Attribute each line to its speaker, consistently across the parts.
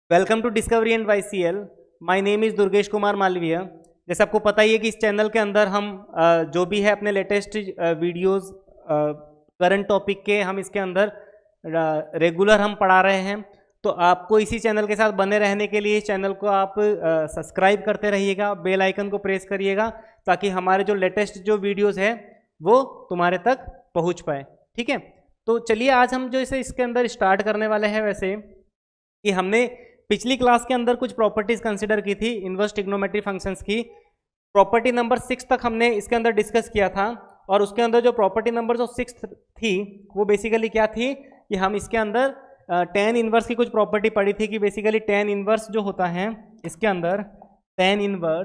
Speaker 1: Welcome to Discovery and YCL. My name is Durgesh Kumar Malviya. जैसे आपको पता ही है कि इस चैनल के अंदर हम जो भी है अपने लेटेस्ट वीडियोस करंट टॉपिक के हम इसके अंदर रेगुलर हम पढ़ा रहे हैं। तो आपको इसी चैनल के साथ बने रहने के लिए इस चैनल को आप सब्सक्राइब करते रहिएगा, बेल आइकन को प्रेस करिएगा ताकि हमारे जो लेटेस्ट जो वीडियोज़ है वो तुम्हारे तक पहुँच पाए। ठीक है, तो चलिए आज हम जो इसे इसके अंदर स्टार्ट करने वाले हैं। वैसे कि हमने पिछली क्लास के अंदर कुछ प्रॉपर्टीज कंसिडर की थी इनवर्स ट्रिग्नोमेट्री फंक्शंस की। प्रॉपर्टी नंबर 6 तक हमने इसके अंदर डिस्कस किया था और उसके अंदर जो प्रॉपर्टी नंबर जो 6 थी वो बेसिकली क्या थी कि हम इसके अंदर टेन इनवर्स की कुछ प्रॉपर्टी पढ़ी थी कि बेसिकली टेन इनवर्स जो होता है इसके अंदर tan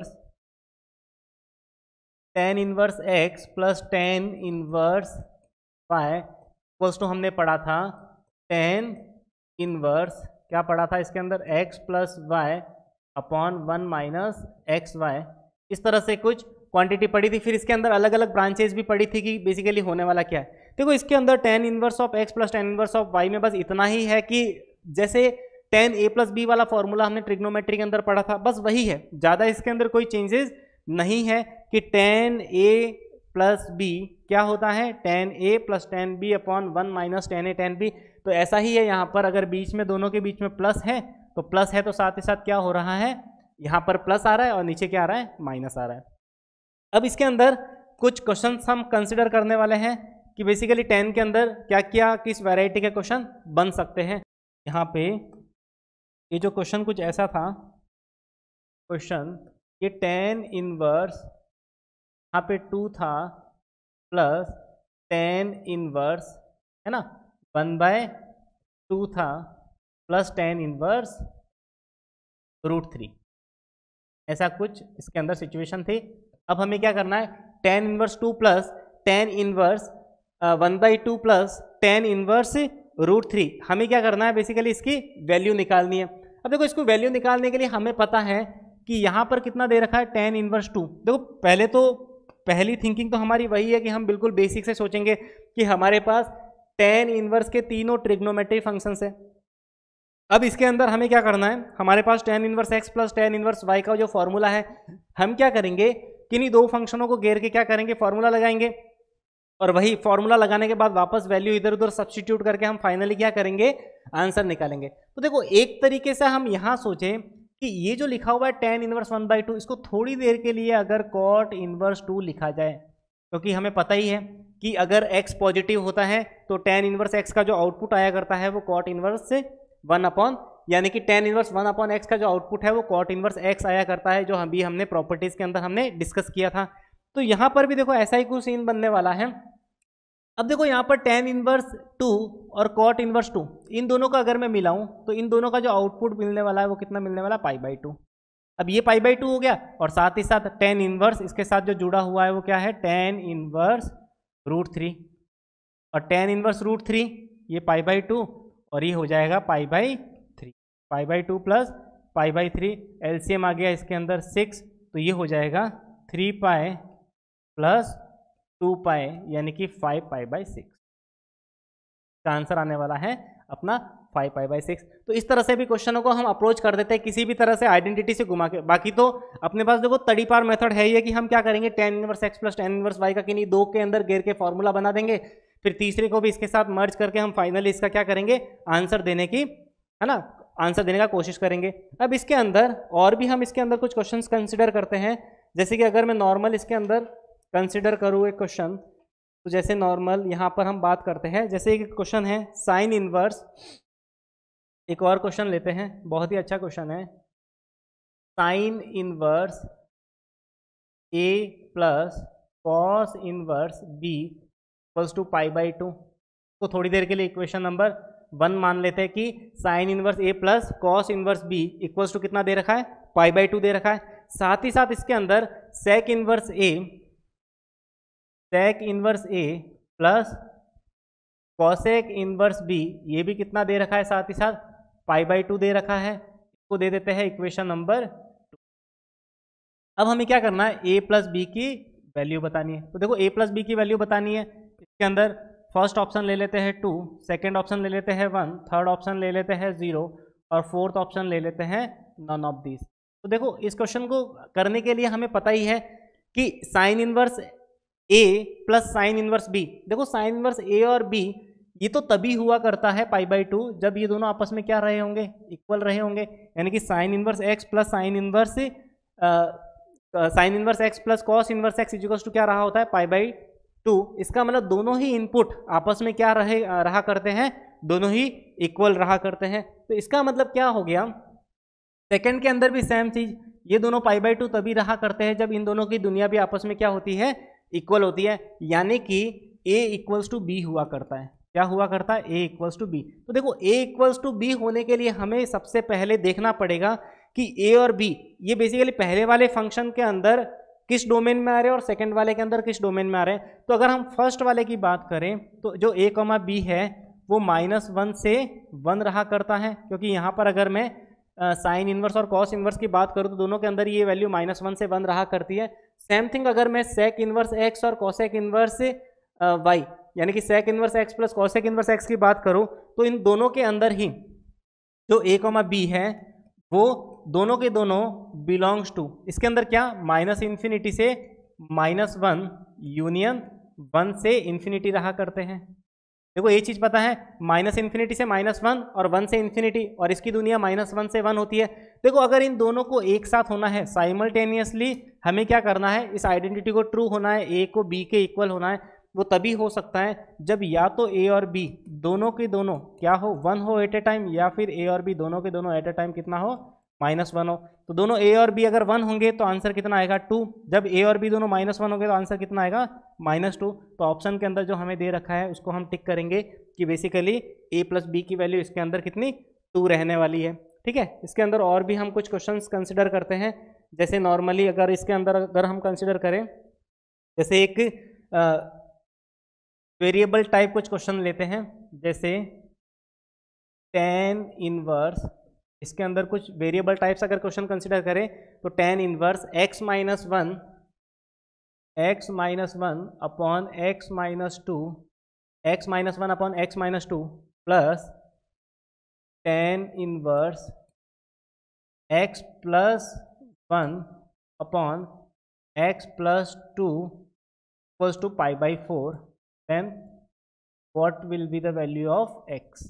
Speaker 1: inverse x plus tan inverse y equals to हमने पढ़ा था टेन इनवर्स क्या पढ़ा था इसके अंदर x plus y upon 1 minus x y. इस तरह से कुछ क्वांटिटी पढ़ी थी। फिर इसके अंदर अलग अलग ब्रांचेज भी पढ़ी थी कि बेसिकली होने वाला क्या है। देखो इसके अंदर tan inverse of x plus tan inverse of y में बस इतना ही है कि जैसे टेन a प्लस बी वाला फॉर्मूला हमने ट्रिग्नोमेट्री के अंदर पढ़ा था बस वही है, ज़्यादा इसके अंदर कोई चेंजेस नहीं है कि टेन a प्लस बी क्या होता है tan a plus tan B upon 1 minus tan a tan b. तो ऐसा ही है यहाँ पर, अगर बीच में दोनों के बीच में प्लस है तो प्लस है तो साथ ही साथ क्या हो रहा है यहाँ पर प्लस आ रहा है और नीचे क्या आ रहा है माइनस आ रहा है। अब इसके अंदर कुछ क्वेश्चन हम कंसिडर करने वाले हैं कि बेसिकली 10 के अंदर क्या क्या किस वैरायटी के क्वेश्चन बन सकते हैं। यहाँ पे ये जो क्वेश्चन कुछ ऐसा था, क्वेश्चन ये टेन इनवर्स यहाँ पे 2 था प्लस टेन इनवर्स है ना 1/2 था प्लस टेन इनवर्स √3, ऐसा कुछ इसके अंदर सिचुएशन थी। अब हमें क्या करना है tan inverse 2 plus tan inverse 1/2 plus tan inverse √3, हमें क्या करना है बेसिकली इसकी वैल्यू निकालनी है। अब देखो इसको वैल्यू निकालने के लिए हमें पता है कि यहाँ पर कितना दे रखा है टेन इनवर्स 2। देखो पहले तो पहली थिंकिंग तो हमारी वही है कि हम बिल्कुल बेसिक से सोचेंगे कि हमारे पास टेन इनवर्स के तीनों ट्रिग्नोमेट्री फंक्शंस है। अब इसके अंदर हमें क्या करना है, हमारे पास tan inverse x plus tan inverse Y का जो फॉर्मूला है हम क्या करेंगे किन्हीं दो फंक्शनों को घेर के क्या करेंगे फॉर्मूला लगाएंगे और वही फॉर्मूला लगाने के बाद वापस वैल्यू इधर उधर सब्स्टिट्यूट करके हम फाइनली क्या करेंगे आंसर निकालेंगे। तो देखो एक तरीके से हम यहाँ सोचें कि ये जो लिखा हुआ है टेन इनवर्स 1/2 इसको थोड़ी देर के लिए अगर कॉट इनवर्स 2 लिखा जाए, क्योंकि हमें पता ही है कि अगर x पॉजिटिव होता है तो टेन इनवर्स x का जो आउटपुट आया करता है वो कॉट इनवर्स से 1 अपॉन, यानी कि टेन इनवर्स 1 अपॉन x का जो आउटपुट है वो कॉट इनवर्स x आया करता है, जो अभी हमने प्रॉपर्टीज के अंदर हमने डिस्कस किया था। तो यहाँ पर भी देखो ऐसा ही कुछ सीन बनने वाला है। अब देखो यहाँ पर टेन इनवर्स 2 और कॉट इनवर्स 2 इन दोनों का अगर मैं मिलाऊं तो इन दोनों का जो आउटपुट मिलने वाला है वो कितना मिलने वाला है π/2। अब ये π/2 हो गया और साथ ही साथ टेन इनवर्स इसके साथ जो जुड़ा हुआ है वो क्या है टेन इनवर्स √3 और टेन इनवर्स √3 ये π/2 और ये हो जाएगा π/3, π/2 प्लस π/3 एलसीएम आ गया इसके अंदर 6 तो ये हो जाएगा 3π प्लस 2π यानी कि 5π/6 का आंसर आने वाला है अपना 5π/6। तो इस तरह से भी क्वेश्चनों को हम अप्रोच कर देते हैं किसी भी तरह से आइडेंटिटी से घुमा के। बाकी तो अपने पास देखो तड़ी पार मेथड है ये कि हम क्या करेंगे tan inverse x plus tan inverse Y का किन्हीं दो के अंदर घेर के फॉर्मूला बना देंगे, फिर तीसरे को भी इसके साथ मर्ज करके हम फाइनली इसका क्या करेंगे आंसर देने की है ना आंसर देने का कोशिश करेंगे। अब इसके अंदर और भी हम इसके अंदर कुछ क्वेश्चन कंसिडर करते हैं। जैसे कि अगर मैं नॉर्मल इसके अंदर कंसिडर करूँ एक क्वेश्चन, तो जैसे नॉर्मल यहाँ पर हम बात करते हैं, जैसे एक क्वेश्चन है साइन इनवर्स, एक और क्वेश्चन लेते हैं बहुत ही अच्छा क्वेश्चन है sine inverse a plus cos inverse b equals to π/2। तो थोड़ी देर के लिए इक्वेशन नंबर 1 मान लेते हैं कि sine inverse a plus cos inverse b equals to कितना दे रखा है π/2 दे रखा है। साथ ही साथ इसके अंदर sec inverse a plus cosec inverse b ये भी कितना दे रखा है साथ ही साथ π/2 दे रखा है। इसको दे देते हैं इक्वेशन नंबर 2। अब हमें क्या करना है a प्लस बी की वैल्यू बतानी है। तो देखो a प्लस बी की वैल्यू बतानी है, इसके अंदर फर्स्ट ऑप्शन ले लेते हैं 2, सेकेंड ऑप्शन ले लेते हैं 1, थर्ड ऑप्शन ले लेते हैं 0 और फोर्थ ऑप्शन ले लेते हैं नन ऑफ दिस। तो देखो इस क्वेश्चन को करने के लिए हमें पता ही है कि sine inverse A plus sine inverse B, देखो साइन इनवर्स ए और बी ये तो तभी हुआ करता है π/2 जब ये दोनों आपस में क्या रहे होंगे, इक्वल रहे होंगे। यानी कि sine inverse x plus sine inverse x plus cos inverse X equals to क्या रहा होता है π/2। इसका मतलब दोनों ही इनपुट आपस में क्या रहा करते हैं, दोनों ही इक्वल रहा करते हैं। तो इसका मतलब क्या हो गया, सेकंड के अंदर भी सेम चीज, ये दोनों π/2 तभी रहा करते हैं जब इन दोनों की दुनिया भी आपस में क्या होती है, इक्वल होती है। यानी कि a इक्वल्स टू बी हुआ करता है। क्या हुआ करता है, a इक्वल्स टू बी। तो देखो a इक्वल्स टू बी होने के लिए हमें सबसे पहले देखना पड़ेगा कि a और b ये बेसिकली पहले वाले फंक्शन के अंदर किस डोमेन में आ रहे हैं और सेकंड वाले के अंदर किस डोमेन में आ रहे हैं। तो अगर हम फर्स्ट वाले की बात करें तो जो a, b है वो -1 से 1 रहा करता है, क्योंकि यहाँ पर अगर मैं साइन इनवर्स और कॉस इनवर्स की बात करूँ तो दोनों के अंदर ये वैल्यू -1 से 1 रहा करती है। सेम थिंग अगर मैं सेक इनवर्स एक्स और कॉसेक इनवर्स वाई यानी कि sec inverse x plus cosec inverse X की बात करूँ तो इन दोनों के अंदर ही जो a, b है वो दोनों के दोनों बिलोंग्स टू इसके अंदर क्या -∞ से -1 यूनियन 1 से इन्फिनिटी रहा करते हैं। देखो ये चीज पता है, -∞ से -1 और 1 से इन्फिनिटी, और इसकी दुनिया -1 से 1 होती है। देखो अगर इन दोनों को एक साथ होना है साइमल्टेनियसली, हमें क्या करना है, इस आइडेंटिटी को ट्रू होना है, a को b के इक्वल होना है। वो तभी हो सकता है जब या तो a और b दोनों के दोनों क्या हो, 1 हो एट ए टाइम, या फिर a और b दोनों के दोनों एट ए टाइम कितना हो, -1 हो। तो दोनों a और b अगर 1 होंगे तो आंसर कितना आएगा 2। जब a और b दोनों -1 होंगे तो आंसर कितना आएगा -2। तो ऑप्शन के अंदर जो हमें दे रखा है उसको हम टिक करेंगे कि बेसिकली a प्लस बी की वैल्यू इसके अंदर कितनी 2 रहने वाली है। ठीक है, इसके अंदर और भी हम कुछ क्वेश्चंस कंसिडर करते हैं। जैसे नॉर्मली अगर इसके अंदर अगर हम कंसिडर करें, जैसे एक वेरिएबल टाइप कुछ क्वेश्चन लेते हैं, जैसे tan इनवर्स, इसके अंदर कुछ वेरिएबल टाइप्स अगर क्वेश्चन कंसिडर करें तो tan inverse x -1 upon x -2 plus tan inverse x plus 1 upon x plus 2 equals to π/4, then what will be the value of x?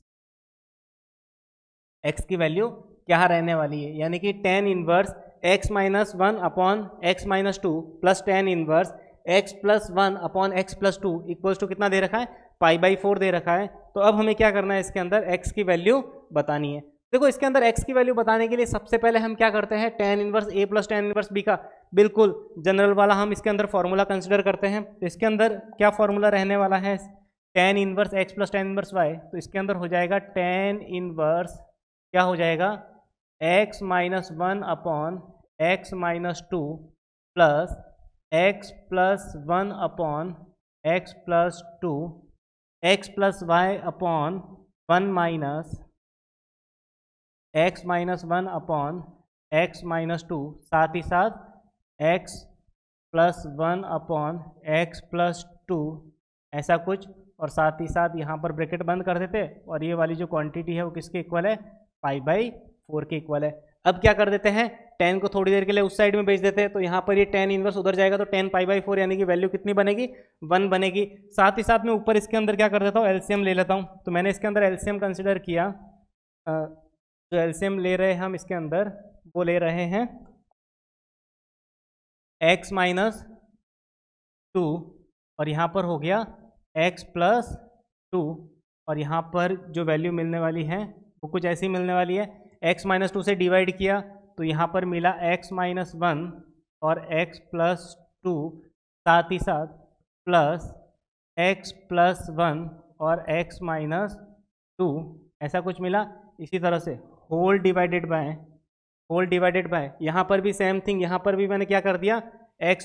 Speaker 1: x की वैल्यू क्या रहने वाली है, यानी कि tan inverse x -1 upon x -2 plus tan inverse x plus 1 upon x plus 2 equals to कितना दे रखा है, π/4 दे रखा है। तो अब हमें क्या करना है, इसके अंदर x की वैल्यू बतानी है। देखो इसके अंदर x की वैल्यू बताने के लिए सबसे पहले हम क्या करते हैं, tan inverse a plus tan inverse b का बिल्कुल जनरल वाला हम इसके अंदर फॉर्मूला कंसिडर करते हैं। तो इसके अंदर क्या फॉर्मूला रहने वाला है, tan inverse x plus tan inverse y। तो इसके अंदर हो जाएगा tan इनवर्स क्या हो जाएगा, x -1 upon x -2 plus x plus 1 upon x plus 2 x plus y upon 1 minus x -1 upon x -2, साथ ही साथ x plus 1 upon x plus 2 ऐसा कुछ, और साथ ही साथ यहाँ पर ब्रैकेट बंद कर देते और ये वाली जो क्वांटिटी है वो किसके इक्वल है, π/4 के इक्वल है। अब क्या कर देते हैं, tan को थोड़ी देर के लिए उस साइड में भेज देते हैं, तो यहाँ पर ये tan इनवर्स उधर जाएगा तो tan π/4 यानी कि वैल्यू कितनी बनेगी, 1 बनेगी। साथ ही साथ में ऊपर इसके अंदर क्या कर देता हूँ, एलसीएम ले लेता हूँ। तो मैंने इसके अंदर एलसीएम कंसिडर किया, जो एलसीएम ले रहे हैं हम इसके अंदर वो ले रहे हैं x -2 और यहाँ पर हो गया x प्लस 2, और यहाँ पर जो वैल्यू मिलने वाली है वो कुछ ऐसी मिलने वाली है, x -2 से डिवाइड किया तो यहाँ पर मिला x -1 और x प्लस 2, साथ ही साथ प्लस x प्लस 1 और x -2 ऐसा कुछ मिला। इसी तरह से होल डिवाइडेड बाय यहाँ पर भी सेम थिंग, यहाँ पर भी मैंने क्या कर दिया, x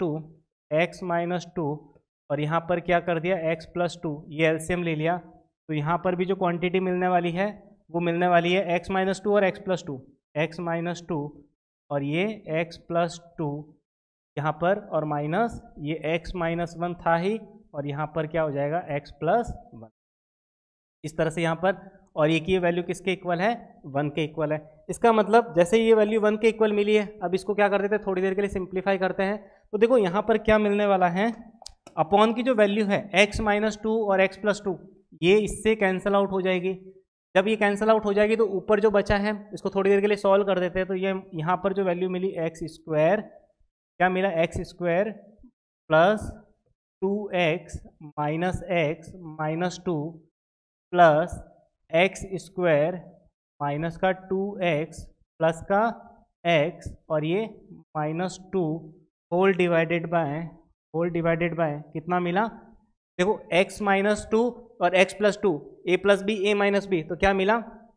Speaker 1: -2 और यहाँ पर क्या कर दिया x प्लस 2, ये एलसीएम ले लिया। तो यहाँ पर भी जो क्वांटिटी मिलने वाली है वो मिलने वाली है x -2 और x प्लस 2, x -2 और ये x प्लस 2 यहाँ पर, और माइनस ये x -1 था ही, और यहाँ पर क्या हो जाएगा x प्लस 1 इस तरह से यहाँ पर। और ये की ये वैल्यू किसके इक्वल है, 1 के इक्वल है। इसका मतलब जैसे ये वैल्यू 1 के इक्वल मिली है, अब इसको क्या कर देते हैं, थोड़ी देर के लिए सिंप्लीफाई करते हैं। तो देखो यहाँ पर क्या मिलने वाला है, अपॉन की जो वैल्यू है x - 2 और x + 2 ये इससे कैंसिल आउट हो जाएगी। जब ये कैंसिल आउट हो जाएगी तो ऊपर जो बचा है इसको थोड़ी देर के लिए सॉल्व कर देते हैं। तो ये यहाँ पर जो वैल्यू मिली x², क्या मिला, x² + 2x - x - 2 plus x² minus का 2x प्लस का x और ये -2 होल डिवाइडेड बाय कितना मिला, देखो x - 2 और x + 2 a + b a - b, तो क्या मिला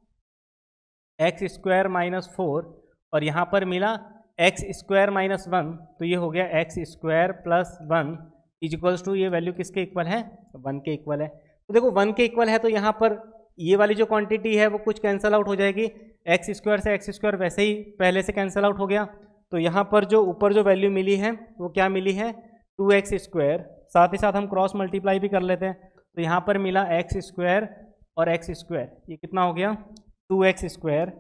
Speaker 1: x² - 4 और यहाँ पर मिला x² - 1, तो ये हो गया x² + 1 इक्वल्स टू, ये वैल्यू किसके इक्वल है, 1 के इक्वल है। तो देखो 1 के इक्वल है तो यहाँ पर ये वाली जो क्वांटिटी है वो कुछ कैंसिल आउट हो जाएगी, x² से x² वैसे ही पहले से कैंसिल आउट हो गया। तो यहाँ पर जो ऊपर जो वैल्यू मिली है वो क्या मिली है, 2x², साथ ही साथ हम क्रॉस मल्टीप्लाई भी कर लेते हैं। तो यहाँ पर मिला x² और x², ये कितना हो गया 2x²,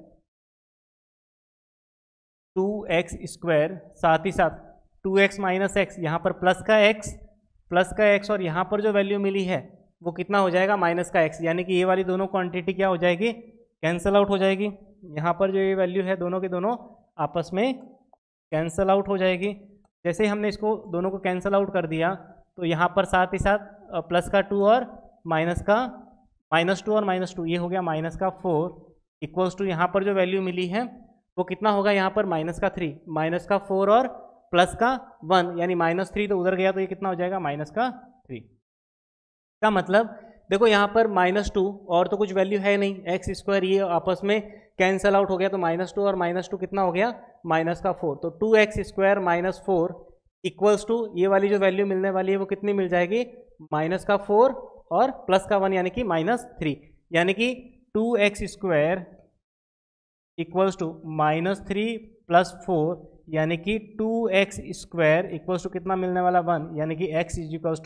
Speaker 1: साथ ही साथ 2x - x, यहाँ पर प्लस का x और यहाँ पर जो वैल्यू मिली है वो कितना हो जाएगा, माइनस का x, यानी कि ये वाली दोनों क्वांटिटी क्या हो जाएगी, कैंसिल आउट हो जाएगी। यहाँ पर जो ये वैल्यू है दोनों के दोनों आपस में कैंसिल आउट हो जाएगी। जैसे ही हमने इसको दोनों को कैंसिल आउट कर दिया तो यहाँ पर साथ ही साथ प्लस का 2 और -2 और -2 ये हो गया -4 इक्वल्स टू, यहाँ पर जो वैल्यू मिली है वो कितना होगा, यहाँ पर -4 और प्लस का 1 यानी -3, तो उधर गया तो ये कितना हो जाएगा, -3। का मतलब देखो यहाँ पर -2 और तो कुछ वैल्यू है नहीं, x², ये आपस में कैंसल आउट हो गया तो -2 और -2 कितना हो गया, -4, तो 2x² - 4 इक्वल्स टू, ये वाली जो वैल्यू मिलने वाली है वो कितनी मिल जाएगी, -4 और प्लस का 1 यानी कि -3, यानी कि 2x² इक्वल्स टू -3 + 4 यानी कि 2x² इक्वल्स टू कितना मिलने वाला, 1, यानी कि x =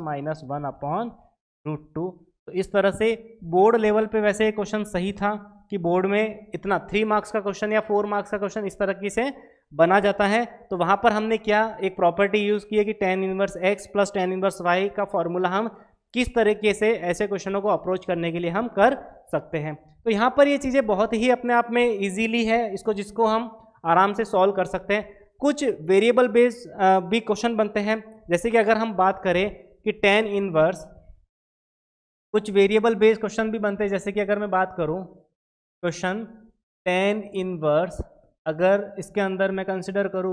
Speaker 1: +-1/√2। तो इस तरह से बोर्ड लेवल पे वैसे ये क्वेश्चन सही था कि बोर्ड में इतना 3 मार्क्स का क्वेश्चन या 4 मार्क्स का क्वेश्चन इस तरह से बना जाता है। तो वहाँ पर हमने क्या एक प्रॉपर्टी यूज़ की है कि tan - x + tan - y का फॉर्मूला हम किस तरीके से ऐसे क्वेश्चनों को अप्रोच करने के लिए हम कर सकते हैं। तो यहाँ पर ये चीज़ें बहुत ही अपने आप में ईजीली है, जिसको हम आराम से सॉल्व कर सकते हैं। कुछ वेरिएबल बेस्ड भी क्वेश्चन बनते हैं, जैसे कि अगर हम बात करें कि tan इनवर्स, कुछ वेरिएबल बेस्ड क्वेश्चन भी बनते हैं, जैसे कि अगर मैं बात करूं क्वेश्चन tan इनवर्स, अगर इसके अंदर मैं कंसिडर करूं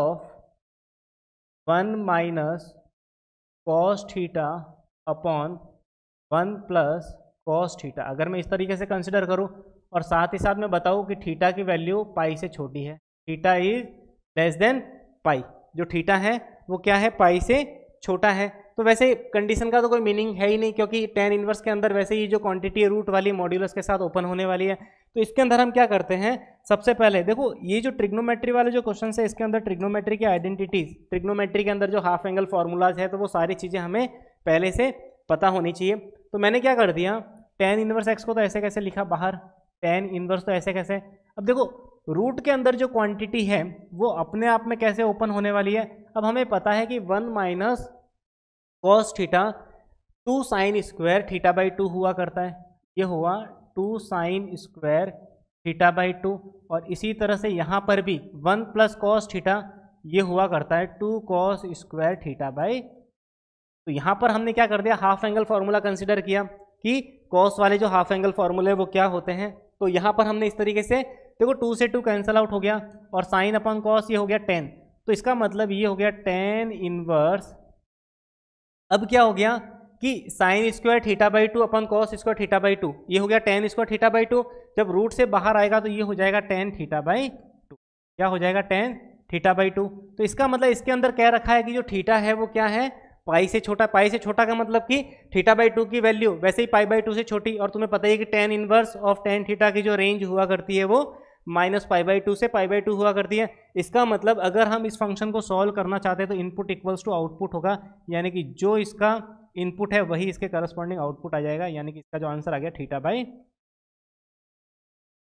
Speaker 1: √1 - cos theta upon 1 + cos theta, अगर मैं इस तरीके से कंसिडर करूं और साथ ही साथ मैं बताऊं कि थीटा की वैल्यू पाई से छोटी है, theta is less than pi, जो थीटा है वो क्या है, पाई से छोटा है। तो वैसे कंडीशन का तो कोई मीनिंग है ही नहीं, क्योंकि tan इनवर्स के अंदर वैसे ही जो क्वांटिटी है रूट वाली मॉड्यूलस के साथ ओपन होने वाली है। तो इसके अंदर हम क्या करते हैं, सबसे पहले देखो ये जो ट्रिग्नोमेट्री वाले जो क्वेश्चन है इसके अंदर ट्रिग्नोमेट्री की आइडेंटिटीज, ट्रिग्नोमेट्री के अंदर जो हाफ एंगल फॉर्मूलाज है तो वो सारी चीज़ें हमें पहले से पता होनी चाहिए। तो मैंने क्या कर दिया, tan इनवर्स x को तो ऐसे कैसे लिखा बाहर, tan इनवर्स तो ऐसे कैसे, अब देखो रूट के अंदर जो क्वांटिटी है वो अपने आप में कैसे ओपन होने वाली है। अब हमें पता है कि 1 - cos थीटा 2 sin² θ/2 हुआ करता है, ये हुआ 2 sin² θ/2, और इसी तरह से यहाँ पर भी 1 + cos थीटा ये हुआ करता है 2 cos² θ/2। तो यहाँ पर हमने क्या कर दिया, हाफ एंगल फार्मूला कंसिडर किया कि कॉस वाले जो हाफ एंगल फार्मूले वो क्या होते हैं। तो यहाँ पर हमने इस तरीके से देखो 2 से 2 कैंसिल आउट हो गया और साइन अपॉन कॉस ये हो गया 10, तो इसका मतलब ये हो गया tan इनवर्स, अब क्या हो गया कि sin² θ/2 अपॉन cos² θ/2 ये हो गया tan² θ/2, जब रूट से बाहर आएगा तो ये हो जाएगा tan θ/2, क्या हो जाएगा tan θ/2। तो इसका मतलब इसके अंदर क्या रखा है कि जो थीटा है वो क्या है, पाई से छोटा। पाई से छोटा का मतलब कि θ/2 की वैल्यू वैसे ही π/2 से छोटी, और तुम्हें पता ही है कि tan inverse of tan theta की जो रेंज हुआ करती है वो -π/2 से π/2 हुआ करती है। इसका मतलब अगर हम इस फंक्शन को सॉल्व करना चाहते हैं तो इनपुट इक्वल्स टू आउटपुट होगा, यानी कि जो इसका इनपुट है वही इसके करस्पॉन्डिंग आउटपुट आ जाएगा, यानी कि इसका जो आंसर आ गया θ/2।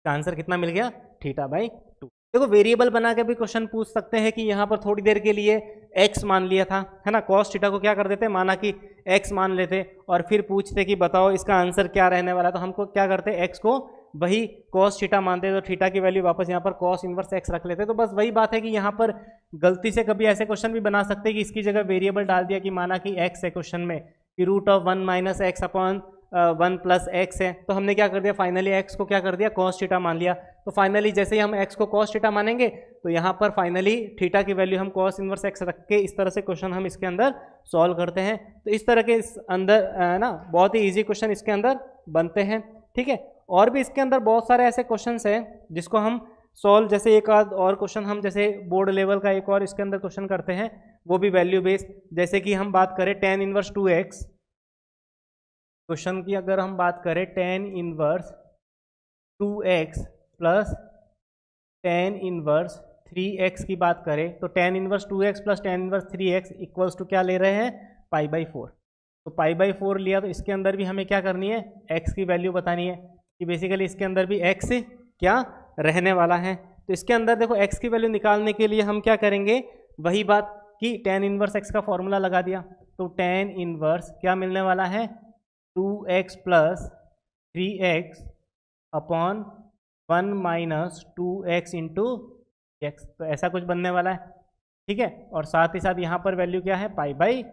Speaker 1: इसका आंसर कितना मिल गया, θ/2। देखो वेरिएबल बना के भी क्वेश्चन पूछ सकते हैं कि यहाँ पर थोड़ी देर के लिए x मान लिया था, है ना, cos थीटा को क्या कर देते, माना कि x मान लेते और फिर पूछते कि बताओ इसका आंसर क्या रहने वाला है, तो हमको क्या करते, x को वही cos थीटा मानते, तो थीटा की वैल्यू वापस यहाँ पर cos इनवर्स x रख लेते। तो बस वही बात है कि यहाँ पर गलती से कभी ऐसे क्वेश्चन भी बना सकते हैं कि इसकी जगह वेरिएबल डाल दिया कि माना कि x है क्वेश्चन में, कि √1 - x अपॉन 1 + x है, तो हमने क्या कर दिया, फाइनली x को क्या कर दिया, cos थीटा मान लिया। तो फाइनली जैसे ही हम x को cos थीटा मानेंगे तो यहाँ पर फाइनली थीटा की वैल्यू हम cos इनवर्स x रख के इस तरह से क्वेश्चन हम इसके अंदर सॉल्व करते हैं। तो इस तरह के इस अंदर ना बहुत ही ईजी क्वेश्चन इसके अंदर बनते हैं, ठीक है। और भी इसके अंदर बहुत सारे ऐसे क्वेश्चन हैं जिसको हम सॉल्व, जैसे एक आध और क्वेश्चन हम जैसे बोर्ड लेवल का एक और इसके अंदर क्वेश्चन करते हैं, वो भी वैल्यू बेस्ड। जैसे कि हम बात करें tan इनवर्स 2x, क्वेश्चन की अगर हम बात करें tan inverse 2x plus tan inverse 3x की बात करें, तो tan inverse 2x plus tan inverse 3x equals to क्या ले रहे हैं, π/4। तो π/4 लिया तो इसके अंदर भी हमें क्या करनी है, x की वैल्यू बतानी है कि बेसिकली इसके अंदर भी x क्या रहने वाला है। तो इसके अंदर देखो x की वैल्यू निकालने के लिए हम क्या करेंगे, वही बात कि tan इनवर्स x का फॉर्मूला लगा दिया, तो tan इनवर्स क्या मिलने वाला है, 2x plus 3x upon 1 - 2x into x, तो ऐसा कुछ बनने वाला है, ठीक है। और साथ ही साथ यहाँ पर वैल्यू क्या है, π/4।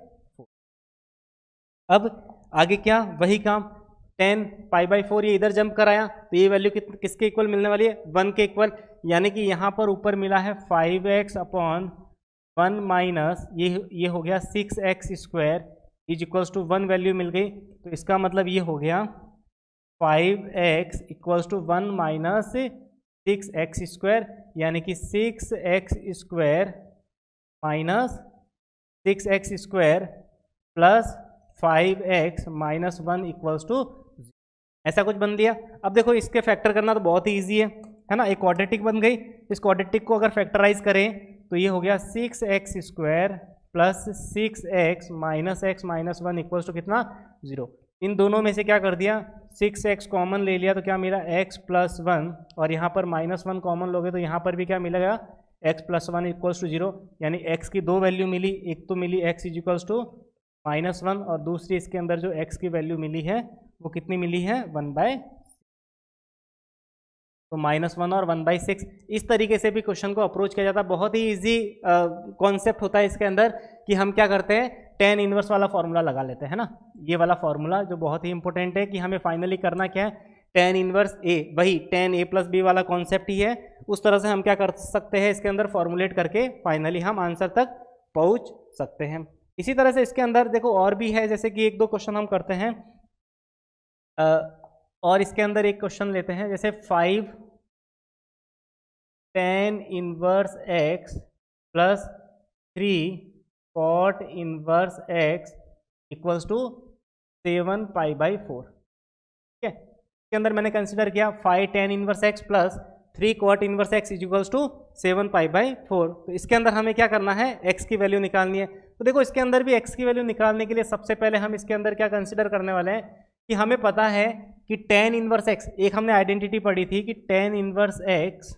Speaker 1: अब आगे क्या, वही काम, tan π/4 ये इधर जंप कराया तो ये वैल्यू किसके इक्वल मिलने वाली है, 1 के इक्वल, यानी कि यहाँ पर ऊपर मिला है 5x अपॉन 1 माइनस ये हो गया 6x² is equals to 1 value मिल गई। तो इसका मतलब ये हो गया 5x equals to 1 minus 6x², यानी कि 6x² minus 6x² plus 5x minus 1 equals to, ऐसा कुछ बन दिया। अब देखो इसके फैक्टर करना तो बहुत ही ईजी है ना, एक क्वाड्रेटिक बन गई। इस क्वाड्रेटिक को अगर फैक्टराइज करें तो ये हो गया 6x² plus 6x minus x minus 1 equals to कितना, 0। इन दोनों में से क्या कर दिया, 6x कॉमन ले लिया तो क्या मिला, x प्लस 1, और यहाँ पर -1 कॉमन लोगे तो यहाँ पर भी क्या मिलेगा, x प्लस 1 इक्वल्स टू 0। यानी x की दो वैल्यू मिली, एक तो मिली x इज इक्वल्स टू -1 और दूसरी इसके अंदर जो x की वैल्यू मिली है वो कितनी मिली है, 1/, तो -1 और 1/6। इस तरीके से भी क्वेश्चन को अप्रोच किया जाता है। बहुत ही इजी कॉन्सेप्ट होता है इसके अंदर कि हम क्या करते हैं, tan इनवर्स वाला फॉर्मूला लगा लेते हैं ना, ये वाला फॉर्मूला जो बहुत ही इंपॉर्टेंट है कि हमें फाइनली करना क्या है, tan इनवर्स a, वही tan a + b वाला कॉन्सेप्ट ही है। उस तरह से हम क्या कर सकते हैं, इसके अंदर फॉर्मुलेट करके फाइनली हम आंसर तक पहुंच सकते हैं। इसी तरह से इसके अंदर देखो और भी है, जैसे कि 1-2 क्वेश्चन हम करते हैं और इसके अंदर एक क्वेश्चन लेते हैं, जैसे 5 tan inverse x plus 3 cot inverse x equals to 7 π/4, ठीक है। इसके अंदर मैंने कंसिडर किया 5 tan inverse x plus 3 cot inverse x equals to 7 π/4। तो इसके अंदर हमें क्या करना है, x की वैल्यू निकालनी है। तो देखो इसके अंदर भी x की वैल्यू निकालने के लिए सबसे पहले हम इसके अंदर क्या कंसिडर करने वाले हैं कि हमें पता है कि tan इनवर्स x, एक हमने आइडेंटिटी पढ़ी थी कि tan inverse x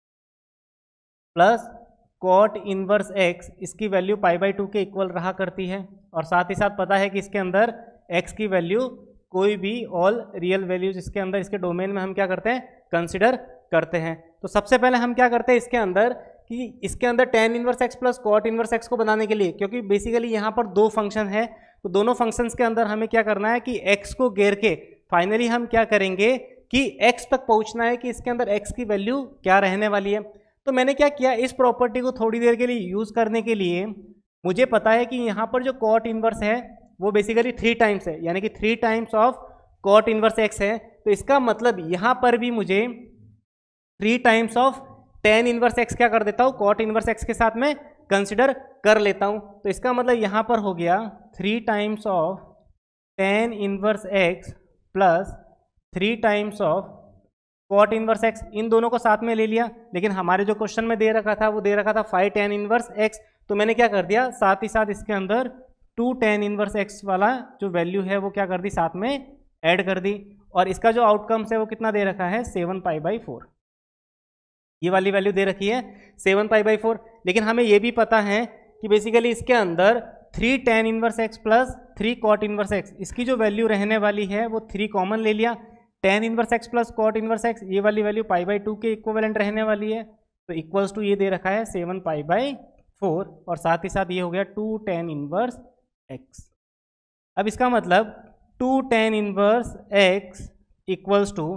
Speaker 1: plus cot inverse x, इसकी वैल्यू π/2 के इक्वल रहा करती है। और साथ ही साथ पता है कि इसके अंदर x की वैल्यू कोई भी ऑल रियल वैल्यूज इसके अंदर इसके डोमेन में हम क्या करते हैं, कंसिडर करते हैं। तो सबसे पहले हम क्या करते हैं इसके अंदर कि इसके अंदर tan inverse x plus cot inverse x को बनाने के लिए, क्योंकि बेसिकली यहाँ पर दो फंक्शन है, तो दोनों फंक्शंस के अंदर हमें क्या करना है कि x को घेर के फाइनली हम क्या करेंगे कि x तक पहुँचना है कि इसके अंदर x की वैल्यू क्या रहने वाली है। तो मैंने क्या किया, इस प्रॉपर्टी को थोड़ी देर के लिए यूज़ करने के लिए मुझे पता है कि यहाँ पर जो cot इनवर्स है वो बेसिकली 3 टाइम्स है, यानी कि 3 times of cot inverse x है। तो इसका मतलब यहाँ पर भी मुझे 3 times of tan inverse x क्या कर देता हूँ, cot इनवर्स x के साथ में कंसिडर कर लेता हूँ। तो इसका मतलब यहाँ पर हो गया 3 times of tan inverse x plus 3 times of cot inverse x, इन दोनों को साथ में ले लिया। लेकिन हमारे जो क्वेश्चन में दे रखा था वो दे रखा था 5 tan इनवर्स x, तो मैंने क्या कर दिया, साथ ही साथ इसके अंदर 2 tan इनवर्स x वाला जो वैल्यू है वो क्या कर दी, साथ में ऐड कर दी। और इसका जो आउटकम्स है वो कितना दे रखा है 7π/4, ये वाली वैल्यू दे रखी है 7π/4। लेकिन हमें ये भी पता है कि बेसिकली इसके अंदर 3 tan inverse x plus 3 cot inverse x, इसकी जो वैल्यू रहने वाली है वो 3 कॉमन ले लिया, tan inverse x plus cot inverse x ये वाली वैल्यू π/2 के इक्विवेलेंट रहने वाली है, तो इक्वल्स टू ये दे रखा है 7π/4 और साथ ही साथ ये हो गया 2 tan इनवर्स x। अब इसका मतलब 2 tan inverse x equals to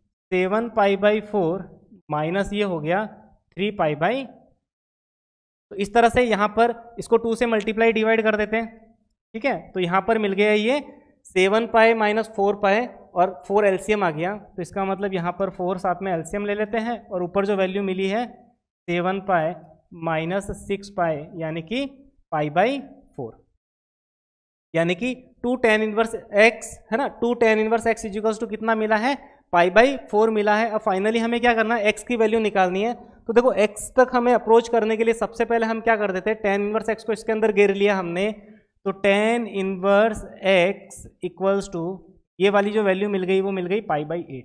Speaker 1: 7π/4 minus ये हो गया 3π/, तो इस तरह से यहाँ पर इसको 2 से मल्टीप्लाई डिवाइड कर देते हैं, ठीक है। तो यहाँ पर मिल गया ये 7π माइनस 4π और 4 एलसीएम आ गया, तो इसका मतलब यहाँ पर 4 साथ में एलसीएम ले लेते हैं और ऊपर जो वैल्यू मिली है 7π माइनस 6π यानी कि π/4, यानी कि 2 tan इनवर्स x है ना, 2 tan inverse x equals to कितना मिला है π/4 मिला है। अब फाइनली हमें क्या करना है x की वैल्यू निकालनी है। तो देखो x तक हमें अप्रोच करने के लिए सबसे पहले हम क्या कर देते हैं, tan इनवर्स x को इसके अंदर घेर लिया हमने, तो tan inverse x equals to ये वाली जो वैल्यू मिल गई वो मिल गई π/8।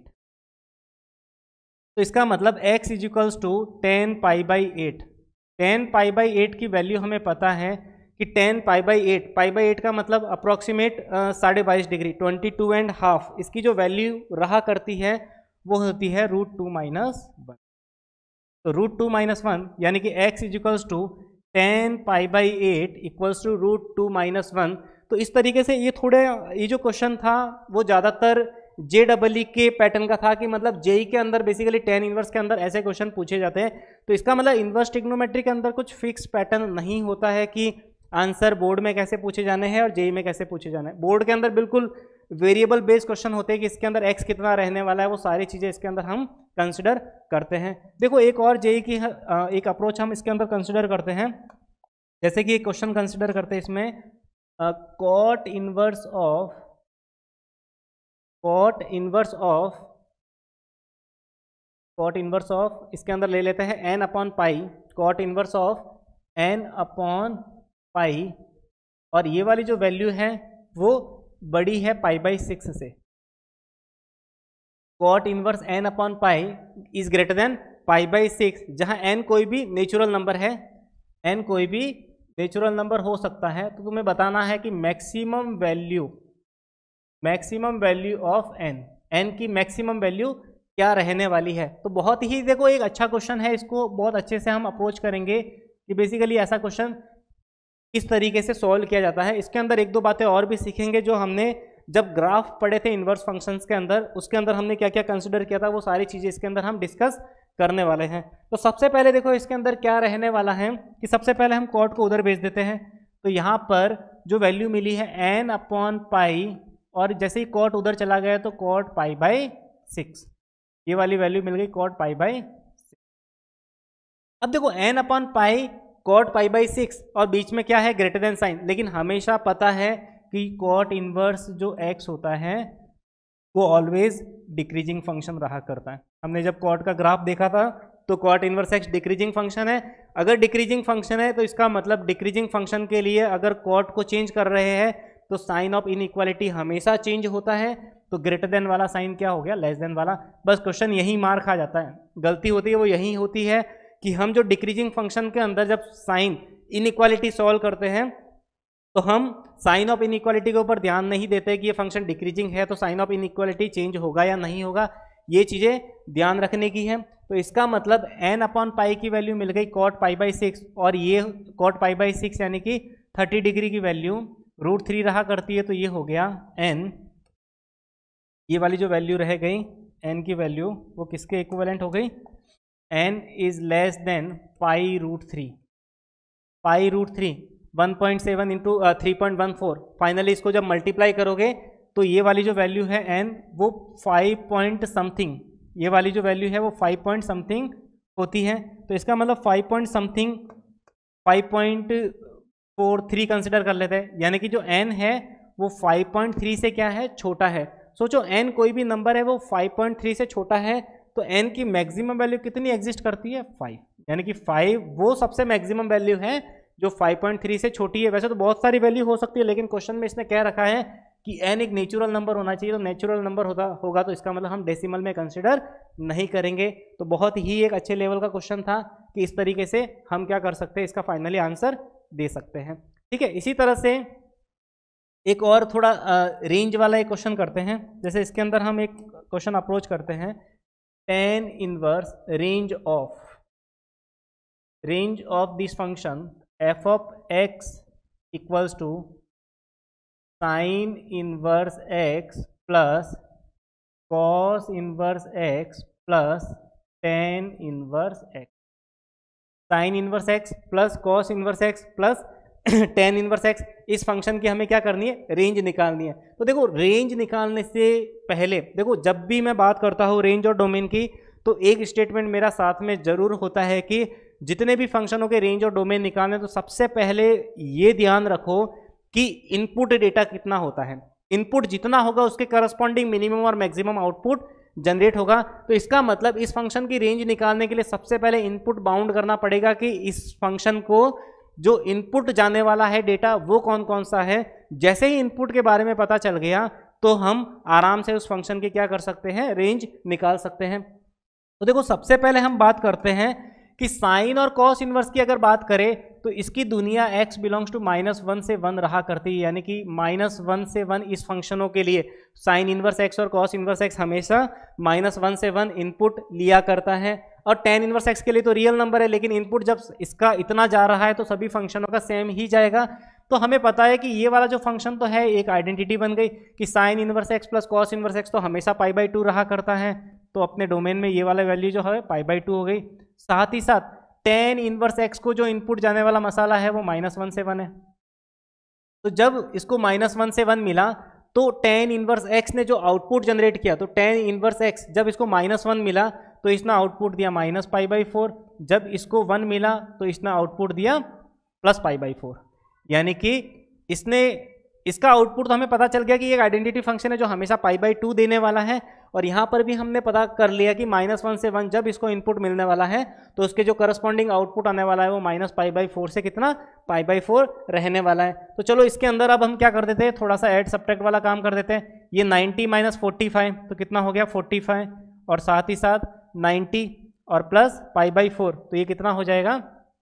Speaker 1: तो इसका मतलब x इज इक्वल्स टू 10π/8। 10π/8 की वैल्यू हमें पता है कि 10π/8, π/8 का मतलब अप्रॉक्सीमेट 22.5 डिग्री 22.5, इसकी जो वैल्यू रहा करती है वो होती है √2 - 1। तो √2 - 1 यानी कि x is equals to 10π/8 equals to √2 - 1। तो इस तरीके से ये थोड़े, ये जो क्वेश्चन था वो ज़्यादातर JEE के पैटर्न का था कि मतलब JEE के अंदर बेसिकली tan इनवर्स के अंदर ऐसे क्वेश्चन पूछे जाते हैं। तो इसका मतलब इनवर्स ट्रिग्नोमेट्री के अंदर कुछ फिक्स पैटर्न नहीं होता है कि आंसर बोर्ड में कैसे पूछे जाने हैं और JEE में कैसे पूछे जाने हैं। बोर्ड के अंदर बिल्कुल वेरिएबल बेस्ड क्वेश्चन होते हैं कि इसके अंदर x कितना रहने वाला है, वो सारी चीज़ें इसके अंदर हम कंसिडर करते हैं। देखो एक और JEE की एक अप्रोच हम इसके अंदर कंसिडर करते हैं, जैसे कि एक क्वेश्चन कंसिडर करते हैं इसमें cot इनवर्स ऑफ इसके अंदर ले लेते हैं n/π, cot inverse of n/π, और ये वाली जो वैल्यू है वो बड़ी है π/6 से। cot inverse n/π is greater than π/6, जहां n कोई भी नेचुरल नंबर है, n कोई भी नेचुरल नंबर हो सकता है। तो तुम्हें बताना है कि मैक्सिमम वैल्यू ऑफ n की मैक्सिमम वैल्यू क्या रहने वाली है। तो बहुत ही देखो एक अच्छा क्वेश्चन है, इसको बहुत अच्छे से हम अप्रोच करेंगे कि बेसिकली ऐसा क्वेश्चन किस तरीके से सॉल्व किया जाता है। इसके अंदर एक दो बातें और भी सीखेंगे जो हमने जब ग्राफ पढ़े थे इनवर्स फंक्शंस के अंदर, उसके अंदर हमने क्या क्या कंसिडर किया था, वो सारी चीज़ें इसके अंदर हम डिस्कस करने वाले हैं। तो सबसे पहले देखो इसके अंदर क्या रहने वाला है कि सबसे पहले हम कॉट को उधर भेज देते हैं। तो यहाँ पर जो वैल्यू मिली है n/π, और जैसे ही कॉट उधर चला गया तो cot π/6, ये वाली वैल्यू मिल गई cot π/6। अब देखो n/π cot π/6 और बीच में क्या है ग्रेटर देन साइन, लेकिन हमेशा पता है कि cot इनवर्स जो x होता है वो ऑलवेज डिक्रीजिंग फंक्शन रहा करता है। हमने जब cot का ग्राफ देखा था तो cot inverse x decreasing function है। अगर डिक्रीजिंग फंक्शन है तो इसका मतलब डिक्रीजिंग फंक्शन के लिए अगर cot को चेंज कर रहे हैं तो साइन ऑफ इनइक्वालिटी हमेशा चेंज होता है। तो ग्रेटर देन वाला साइन क्या हो गया, लेस देन वाला। बस क्वेश्चन यही मार खा जाता है, गलती होती है वो यही होती है कि हम जो डिक्रीजिंग फंक्शन के अंदर जब साइन इनइक्वालिटी सॉल्व करते हैं तो हम साइन ऑफ इनइक्वालिटी के ऊपर ध्यान नहीं देते कि ये फंक्शन डिक्रीजिंग है तो साइन ऑफ इनइक्वालिटी चेंज होगा या नहीं होगा, ये चीज़ें ध्यान रखने की है। तो इसका मतलब n/π की वैल्यू मिल गई cot π/6, और ये cot π/6 यानी कि 30 डिग्री की वैल्यू √3 रहा करती है, तो ये हो गया n, ये वाली जो वैल्यू रह गई n की वैल्यू वो किसके इक्विवेलेंट हो गई, n is less than π√3, 1.7 into 3.14। Finally इसको जब मल्टीप्लाई करोगे तो ये वाली जो वैल्यू है n वो 5 पॉइंट समथिंग, ये वाली जो वैल्यू है वो 5 पॉइंट समथिंग होती है। तो इसका मतलब 5 पॉइंट समथिंग 5.43 कंसिडर कर लेते हैं, यानी कि जो n है वो 5.3 से क्या है, छोटा है। सोचो n कोई भी नंबर है वो 5.3 से छोटा है, तो n की मैक्सिमम वैल्यू कितनी एग्जिस्ट करती है, 5, यानी कि 5 वो सबसे मैक्सिमम वैल्यू है जो 5.3 से छोटी है। वैसे तो बहुत सारी वैल्यू हो सकती है, लेकिन क्वेश्चन में इसने कह रखा है कि n एक नेचुरल नंबर होना चाहिए, तो नेचुरल नंबर होगा तो इसका मतलब हम डेसिमल में कंसिडर नहीं करेंगे। तो बहुत ही एक अच्छे लेवल का क्वेश्चन था कि इस तरीके से हम क्या कर सकते हैं, इसका फाइनली आंसर दे सकते हैं। ठीक है, इसी तरह से एक और थोड़ा रेंज वाला एक क्वेश्चन करते हैं। जैसे इसके अंदर हम एक क्वेश्चन अप्रोच करते हैं, tan inverse range of this function f of x equals to sine inverse x plus cos inverse x plus tan inverse x। Sine inverse x plus cos inverse x plus tan inverse x, इस function की हमें क्या करनी है, range निकालनी है। तो देखो रेंज निकालने से पहले देखो, जब भी मैं बात करता हूँ रेंज और डोमेन की, तो एक स्टेटमेंट मेरा साथ में जरूर होता है कि जितने भी फंक्शनों के रेंज और डोमेन निकालने, तो सबसे पहले ये ध्यान रखो कि इनपुट डेटा कितना होता है। इनपुट जितना होगा उसके करस्पॉन्डिंग मिनिमम और मैक्सिमम आउटपुट जनरेट होगा। तो इसका मतलब इस फंक्शन की रेंज निकालने के लिए सबसे पहले इनपुट बाउंड करना पड़ेगा कि इस फंक्शन को जो इनपुट जाने वाला है डेटा वो कौन कौन सा है। जैसे ही इनपुट के बारे में पता चल गया तो हम आराम से उस फंक्शन की क्या कर सकते हैं, रेंज निकाल सकते हैं। तो देखो सबसे पहले हम बात करते हैं कि साइन और कॉस इनवर्स की अगर बात करें तो इसकी दुनिया x बिलोंग्स टू -1 से 1 रहा करती है, यानी कि -1 से 1 इस फंक्शनों के लिए साइन इनवर्स x और कॉस इनवर्स x हमेशा -1 से 1 इनपुट लिया करता है। और tan इनवर्स x के लिए तो रियल नंबर है, लेकिन इनपुट जब इसका इतना जा रहा है तो सभी फंक्शनों का सेम ही जाएगा। तो हमें पता है कि ये वाला जो फंक्शन तो है एक आइडेंटिटी बन गई कि sine inverse x plus cos inverse x तो हमेशा π/2 रहा करता है। तो अपने डोमेन में ये वाला वैल्यू जो है π/2 हो गई। साथ ही साथ tan इनवर्स x को जो इनपुट जाने वाला मसाला है वो -1 से 1 है। तो जब इसको -1 से 1 मिला तो tan इनवर्स x ने जो आउटपुट जनरेट किया, तो tan इनवर्स x जब इसको -1 मिला तो इसने आउटपुट दिया -π/4, जब इसको 1 मिला तो इसने आउटपुट दिया +π/4। यानी कि इसका आउटपुट तो हमें पता चल गया कि एक आइडेंटिटी फंक्शन है जो हमेशा π/2 देने वाला है। और यहाँ पर भी हमने पता कर लिया कि -1 से 1 जब इसको इनपुट मिलने वाला है तो उसके जो करस्पॉन्डिंग आउटपुट आने वाला है वो -π/4 से कितना, π/4 रहने वाला है। तो चलो इसके अंदर अब हम क्या कर देते हैं, थोड़ा सा ऐड सब्ट्रैक्ट वाला काम कर देते हैं। ये 90 - 45 तो कितना हो गया 45, और साथ ही साथ 90 और प्लस π/4 तो ये कितना हो जाएगा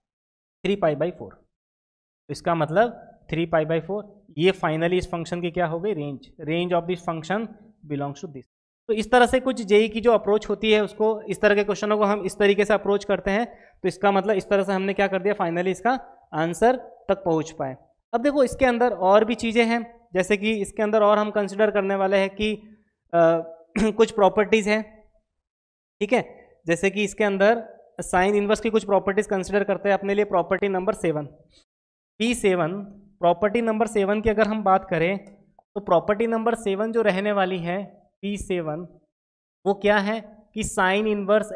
Speaker 1: 3π/4। तो इसका मतलब 3π/4 ये फाइनली इस फंक्शन की क्या हो गई, range of this function belongs to this. तो इस तरह से कुछ जेई की जो अप्रोच होती है उसको, इस तरह के क्वेश्चनों को हम इस तरीके से अप्रोच करते हैं। तो इसका मतलब इस तरह से हमने क्या कर दिया, फाइनली इसका आंसर तक पहुंच पाए। अब देखो इसके अंदर और भी चीज़ें हैं, जैसे कि इसके अंदर और हम कंसिडर करने वाले हैं कि कुछ प्रॉपर्टीज़ हैं। ठीक है, जैसे कि इसके अंदर साइन इनवर्स की कुछ प्रॉपर्टीज़ कंसिडर करते हैं अपने लिए। Property number 7 P7, property number 7 की अगर हम बात करें तो प्रॉपर्टी नंबर 7 जो रहने वाली है P7 वो क्या है कि sine inverse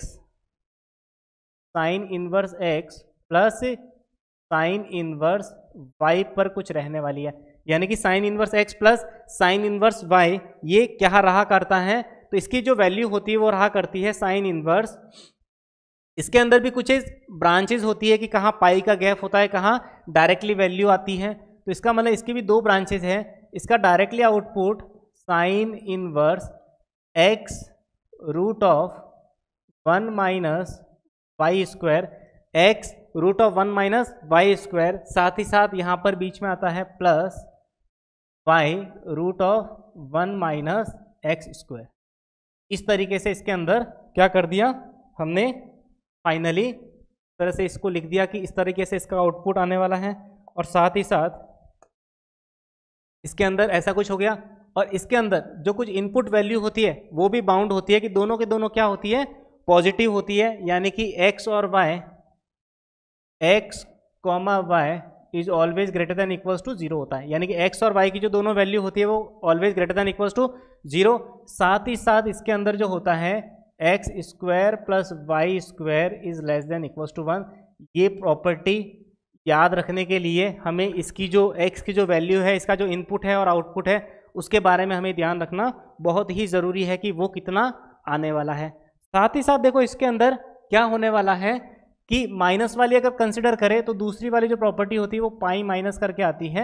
Speaker 1: x plus sine inverse y पर कुछ रहने वाली है। यानी कि sine inverse x plus sine inverse y ये क्या रहा करता है, तो इसकी जो वैल्यू होती है वो रहा करती है साइन इनवर्स। इसके अंदर भी कुछ ब्रांचेज होती है कि कहाँ पाई का गैप होता है, कहाँ डायरेक्टली वैल्यू आती है। तो इसका मतलब इसकी भी 2 ब्रांचेज है। इसका directly output sine inverse x root of 1 minus Y square, x root of 1 minus Y square, साथ ही साथ यहाँ पर बीच में आता है plus y root of 1 minus x square. इस तरीके से इसके अंदर क्या कर दिया हमने, फाइनली तरह से इसको लिख दिया कि इस तरीके से इसका आउटपुट आने वाला है। और साथ ही साथ इसके अंदर ऐसा कुछ हो गया। और इसके अंदर जो कुछ इनपुट वैल्यू होती है वो भी बाउंड होती है कि दोनों के दोनों क्या होती है, पॉजिटिव होती है। यानी कि x और y, x, y is always greater than equals to 0 होता है। यानी कि x और y की जो दोनों वैल्यू होती है वो always greater than equals to 0। साथ ही साथ इसके अंदर जो होता है x square plus Y square is less than equals to 1। ये प्रॉपर्टी याद रखने के लिए हमें इसकी जो x की जो वैल्यू है, इसका जो इनपुट है और आउटपुट है, उसके बारे में हमें ध्यान रखना बहुत ही ज़रूरी है कि वो कितना आने वाला है। साथ ही साथ देखो इसके अंदर क्या होने वाला है कि माइनस वाली अगर कंसिडर करें तो दूसरी वाली जो प्रॉपर्टी होती है वो पाई माइनस करके आती है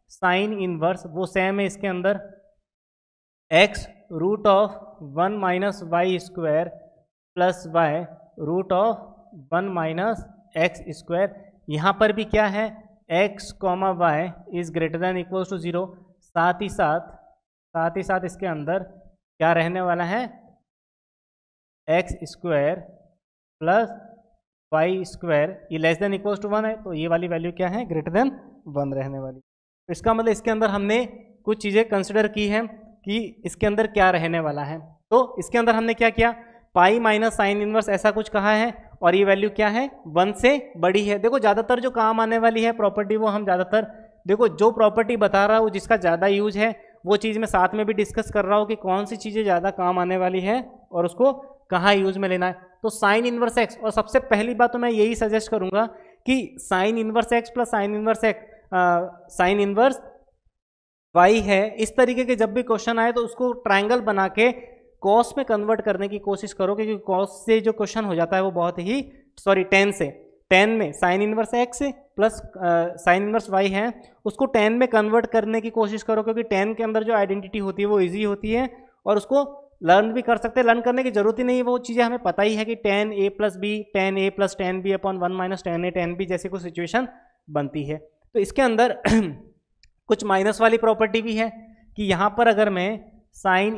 Speaker 1: साइन इनवर्स, वो सेम है इसके अंदर x root of 1 minus Y square plus y root of 1 minus x square. यहाँ पर भी क्या है, x comma Y is greater than equal to 0। साथ ही साथ इसके अंदर क्या रहने वाला है, X square plus Y square, ये लेस देन इक्वल टू 1 है, तो ये वाली वैल्यू क्या है, ग्रेटर देन 1 रहने वाली। तो इसका मतलब इसके अंदर हमने कुछ चीज़ें कंसिडर की हैं कि इसके अंदर क्या रहने वाला है। तो इसके अंदर हमने क्या किया, पाई माइनस साइन इनवर्स ऐसा कुछ कहा है, और ये वैल्यू क्या है, 1 से बड़ी है। देखो ज़्यादातर जो काम आने वाली है प्रॉपर्टी, वो हम ज़्यादातर देखो जो प्रॉपर्टी बता रहा हूँ जिसका ज़्यादा यूज है, वो चीज़ मैं साथ में भी डिस्कस कर रहा हूँ कि कौन सी चीज़ें ज़्यादा काम आने वाली है और उसको कहाँ यूज में लेना है। तो साइन इनवर्स एक्स, और सबसे पहली बात तो मैं यही सजेस्ट करूँगा कि sine inverse x plus sine inverse x sine inverse y है, इस तरीके के जब भी क्वेश्चन आए तो उसको ट्रायंगल बना के कॉस में कन्वर्ट करने की कोशिश करो, क्योंकि कॉस से जो क्वेश्चन हो जाता है वो बहुत ही टेन से, टेन में sine inverse x plus sine inverse y है, उसको टेन में कन्वर्ट करने की कोशिश करो, क्योंकि टेन के अंदर जो आइडेंटिटी होती है वो इजी होती है और उसको लर्न भी कर सकते हैं। लर्न करने की जरूरत ही नहीं है, वो चीज़ें हमें पता ही है कि tan A plus B, tan A plus tan B upon 1 minus tan A tan B जैसी कुछ सिचुएशन बनती है। तो इसके अंदर कुछ माइनस वाली प्रॉपर्टी भी है कि यहाँ पर अगर मैं sine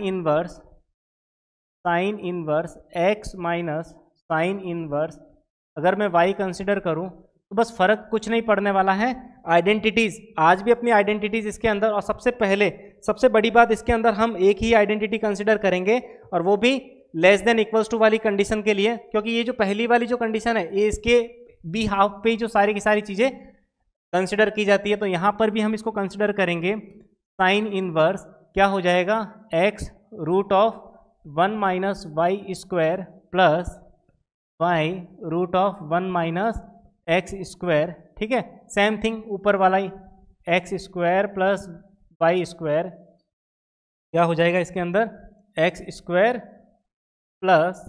Speaker 1: inverse x minus sine inverse अगर मैं y कंसिडर करूं, तो बस फर्क कुछ नहीं पड़ने वाला है, आइडेंटिटीज आज भी अपनी आइडेंटिटीज इसके अंदर, और सबसे बड़ी बात इसके अंदर हम एक ही आइडेंटिटी कंसिडर करेंगे और वो भी लेस देन इक्वल्स टू वाली कंडीशन के लिए, क्योंकि ये जो पहली वाली जो कंडीशन है ये इसके बी हाफ पे ही जो सारी की सारी चीज़ें कंसिडर की जाती है। तो यहाँ पर भी हम इसको कंसिडर करेंगे, साइन इनवर्स क्या हो जाएगा, x root of 1 minus Y square plus y root of 1 minus x square. ठीक है, सेम थिंग ऊपर वाला ही x square plus Y square क्या हो जाएगा इसके अंदर, एक्स स्क्वायर प्लस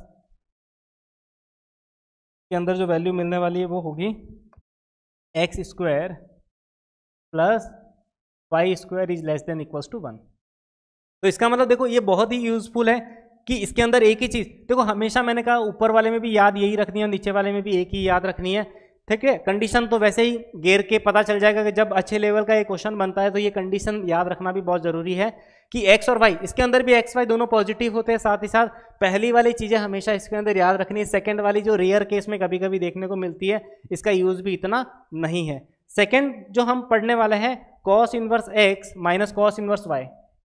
Speaker 1: के अंदर जो वैल्यू मिलने वाली है वो होगी x square plus Y square is less than equals to 1। तो इसका मतलब देखो ये बहुत ही यूजफुल है कि इसके अंदर एक ही चीज़, देखो हमेशा मैंने कहा ऊपर वाले में भी याद यही रखनी है और नीचे वाले में भी एक ही याद रखनी है। ठीक है, कंडीशन तो वैसे ही घेर के पता चल जाएगा कि जब अच्छे लेवल का एक क्वेश्चन बनता है तो ये कंडीशन याद रखना भी बहुत ज़रूरी है कि एक्स और वाई, इसके अंदर भी एक्स वाई दोनों पॉजिटिव होते हैं। साथ ही साथ पहली वाली चीज़ें हमेशा इसके अंदर याद रखनी है, सेकेंड वाली जो रेयर केस में कभी कभी देखने को मिलती है इसका यूज़ भी इतना नहीं है। सेकेंड जो हम पढ़ने वाले हैं cos inverse x minus cos inverse y.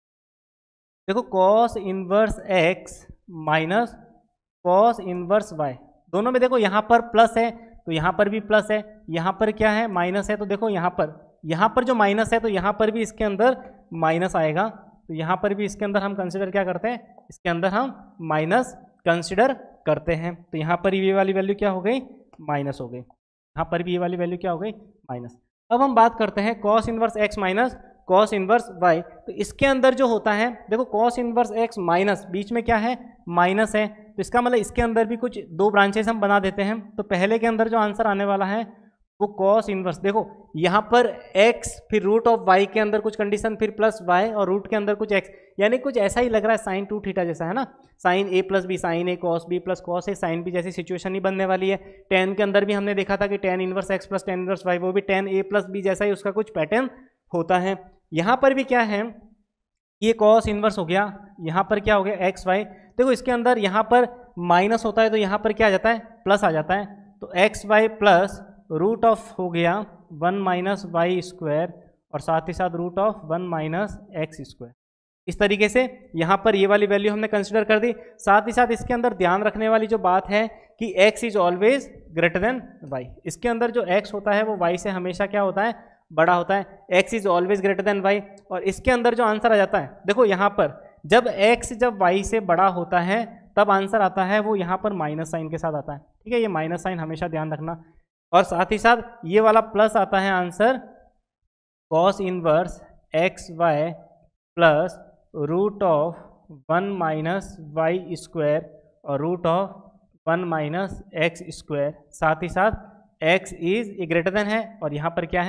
Speaker 1: देखो cos inverse x minus cos inverse y, दोनों में देखो यहाँ पर प्लस है तो यहाँ पर भी प्लस है, यहाँ पर क्या है माइनस है, तो देखो यहाँ पर जो माइनस है तो यहाँ पर भी इसके अंदर माइनस आएगा। तो यहाँ पर भी इसके अंदर हम कंसिडर क्या करते हैं, इसके अंदर हम माइनस कंसिडर करते हैं। तो यहाँ पर ये वाली वैल्यू क्या हो गई, माइनस हो गई, यहाँ पर भी ये वाली वैल्यू क्या हो गई, माइनस। अब हम बात करते हैं cos inverse x minus cos inverse y. तो इसके अंदर जो होता है देखो कॉस इनवर्स एक्स माइनस बीच में क्या है, माइनस है, तो इसका मतलब इसके अंदर भी कुछ दो ब्रांचेस हम बना देते हैं। तो पहले के अंदर जो आंसर आने वाला है वो कॉस इनवर्स, देखो यहाँ पर x फिर रूट ऑफ y के अंदर कुछ कंडीशन फिर प्लस y और रूट के अंदर कुछ x, यानी कुछ ऐसा ही लग रहा है साइन 2 थीटा जैसा है ना, sine a plus B sine a cos b plus cos a sine b जैसी सिचुएशन ही बनने वाली है। टेन के अंदर भी हमने देखा था कि tan inverse x plus tan inverse y, वो भी टेन a प्लस b जैसा ही उसका कुछ पैटर्न होता है। यहाँ पर भी क्या है, ये कॉस इनवर्स हो गया, यहाँ पर क्या हो गया एक्स वाई। देखो इसके अंदर यहाँ पर माइनस होता है तो यहाँ पर क्या आ जाता है, प्लस आ जाता है। तो x y plus root of हो गया 1 माइनस वाई स्क्वायर और साथ ही साथ root of 1 minus x square. इस तरीके से यहाँ पर ये वाली वैल्यू हमने कंसिडर कर दी। साथ ही साथ इसके अंदर ध्यान रखने वाली जो बात है कि x is always greater than y। इसके अंदर जो x होता है वो y से हमेशा क्या होता है, बड़ा होता है। x is always greater than y। और इसके अंदर जो आंसर आ जाता है, देखो यहाँ पर जब x जब y से बड़ा होता है तब आंसर आता है वो यहाँ पर माइनस साइन के साथ आता है। ठीक है, ये माइनस साइन हमेशा ध्यान रखना। और साथ ही साथ ये वाला प्लस आता है answer cos inverse x y plus root of 1 minus Y square और root of 1 minus x square. साथ ही साथ x इज ग्रेटर देन है और यहाँ पर क्या है